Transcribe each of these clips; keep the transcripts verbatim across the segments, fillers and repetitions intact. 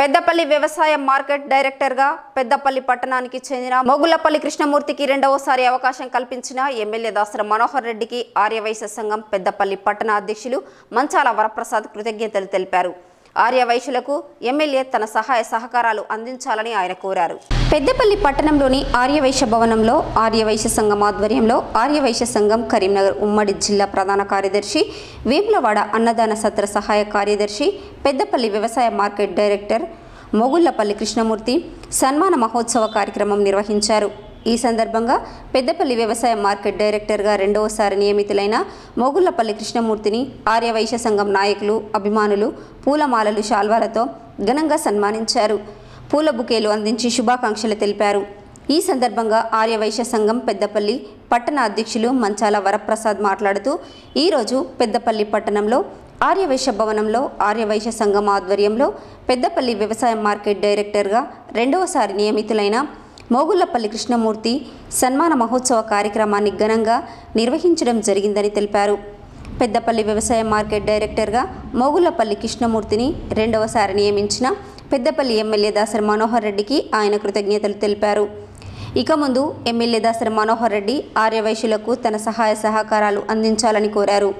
పెద్దపల్లి వ్యవసాయ market director గా పెద్దపల్లి పట్టణానికి చెందిన మొగుళ్లపల్లి కృష్ణమూర్తికి రెండవసారి అవకాశం కల్పించిన ఎమ్మెల్యే దాసరి మనోహర్ రెడ్డికి ఆర్యవైశ్య సంఘం పెద్దపల్లి పట్టణ అధ్యక్షులు మంచాల వరప్రసాద్ కృతజ్ఞతలు తెలిపారు. ఆర్యవైశ్యులకు ఎమ్మెల్యే తన సహాయ సహకారాలు అందించాలని ఆయన కోరారు. పెద్దపల్లి పట్టణంలోని ఆర్యవైశ్య భవనంలో ఆర్యవైశ్య సంఘం ఆధ్వర్యంలో ఆర్యవైశ్య సంఘం కరీంనగర్ ఉమ్మడి జిల్లా ప్రధాన కార్యదర్శి, వేములవాడ అన్నదాన సత్ర సహాయ కార్యదర్శి, పెద్దపల్లి వ్యవసాయ మార్కెట్ డైరెక్టర్ మొగుళ్లపల్లి కృష్ణమూర్తి సన్మాన మహోత్సవ కార్యక్రమం నిర్వహించారు. ఈ సందర్భంగా పెద్దపల్లి వ్యవసాయ మార్కెట్ డైరెక్టర్గా రెండవసారి నియమితులైన మొగుళ్లపల్లి కృష్ణమూర్తిని ఆర్యవైశ్య సంఘం నాయకులు, అభిమానులు పూలమాలలు, శాల్వాలతో ఘనంగా సన్మానించారు. పూల బుకేలు అందించి శుభాకాంక్షలు తెలిపారు. ఈ సందర్భంగా ఆర్యవైశ్య సంఘం పెద్దపల్లి పట్టణ అధ్యక్షులు మంచాల వరప్రసాద్ మాట్లాడుతూ, ఈరోజు పెద్దపల్లి పట్టణంలో ఆర్యవైశ్య భవనంలో ఆర్యవైశ్య సంఘం ఆధ్వర్యంలో పెద్దపల్లి వ్యవసాయ మార్కెట్ డైరెక్టర్గా రెండవసారి నియమితులైన మొగుళ్లపల్లి కృష్ణమూర్తి సన్మాన మహోత్సవ కార్యక్రమాన్ని ఘనంగా నిర్వహించడం జరిగిందని తెలిపారు. పెద్దపల్లి వ్యవసాయ మార్కెట్ డైరెక్టర్గా మొగుళ్లపల్లి కృష్ణమూర్తిని రెండవసారి నియమించిన పెద్దపల్లి ఎమ్మెల్యే దాసరి మనోహర్ రెడ్డికి ఆయన కృతజ్ఞతలు తెలిపారు. ఇక ముందు ఎమ్మెల్యే దాసరి మనోహర్ రెడ్డి ఆర్యవైశ్యులకు తన సహాయ సహకారాలు అందించాలని కోరారు.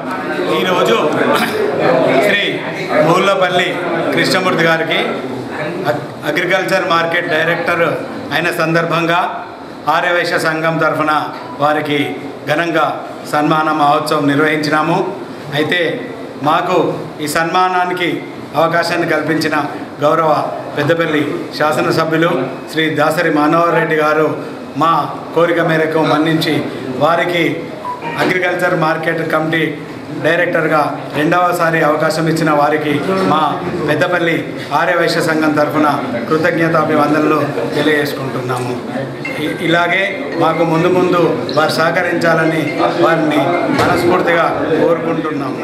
ఈరోజు శ్రీ మొగుళ్లపల్లి కృష్ణమూర్తి గారికి అగ్రికల్చర్ మార్కెట్ డైరెక్టర్ అయిన సందర్భంగా ఆర్యవైశ్య సంఘం తరఫున వారికి ఘనంగా సన్మాన మహోత్సవం నిర్వహించినాము. అయితే మాకు ఈ సన్మానానికి అవకాశాన్ని కల్పించిన గౌరవ పెద్దపల్లి శాసనసభ్యులు శ్రీ దాసరి మనోహర్ రెడ్డి గారు మా కోరిక మేరకు మన్నించి వారికి అగ్రికల్చర్ మార్కెట్ కమిటీ డైరెక్టర్గా రెండవసారి అవకాశం ఇచ్చిన వారికి మా పెద్దపల్లి ఆర్యవైశ్య సంఘం తరఫున కృతజ్ఞతాభివందనలు తెలియజేసుకుంటున్నాము. ఇలాగే మాకు ముందు ముందు వారు సహకరించాలని వారిని మనస్ఫూర్తిగా కోరుకుంటున్నాము.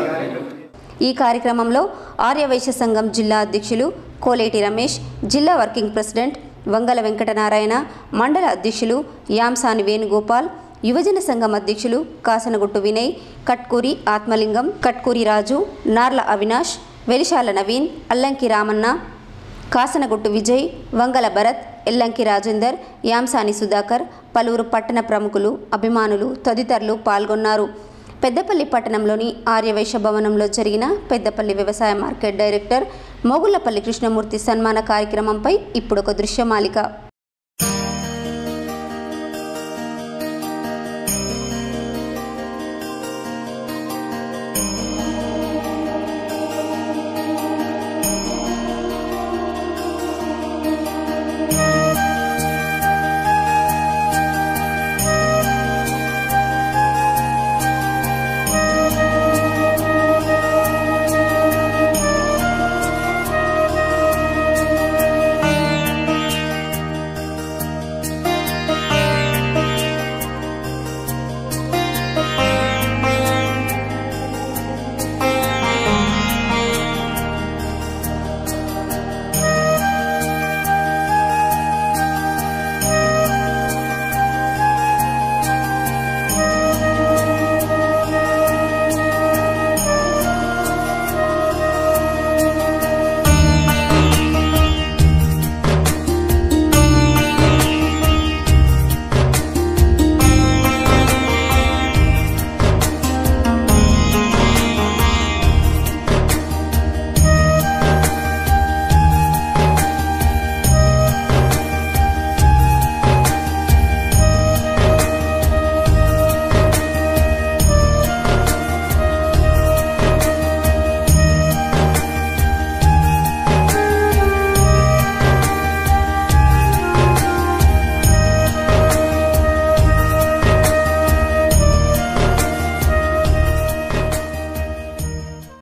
ఈ కార్యక్రమంలో ఆర్యవైశ్య సంఘం జిల్లా అధ్యక్షులు కోలేటి రమేష్, జిల్లా వర్కింగ్ ప్రెసిడెంట్ వంగల వెంకటనారాయణ, మండల అధ్యక్షులు యాంసాని వేణుగోపాల్, యువజన సంఘం అధ్యక్షులు కాసనగుట్టు వినయ్, కట్కూరి ఆత్మలింగం, కట్కూరి రాజు, నార్ల అవినాష్, వెలిశాల నవీన్, అల్లంకి రామన్న, కాసనగుట్టు విజయ్, వంగల భరత్, ఎల్లంకి రాజేందర్, యాంసాని సుధాకర్, పలువురు పట్టణ ప్రముఖులు, అభిమానులు తదితరులు పాల్గొన్నారు. పెద్దపల్లి పట్టణంలోని ఆర్యవైశ్య భవనంలో జరిగిన పెద్దపల్లి వ్యవసాయ మార్కెట్ డైరెక్టర్ మొగుళ్లపల్లి కృష్ణమూర్తి సన్మాన కార్యక్రమంపై ఇప్పుడు ఒక దృశ్యమాలిక.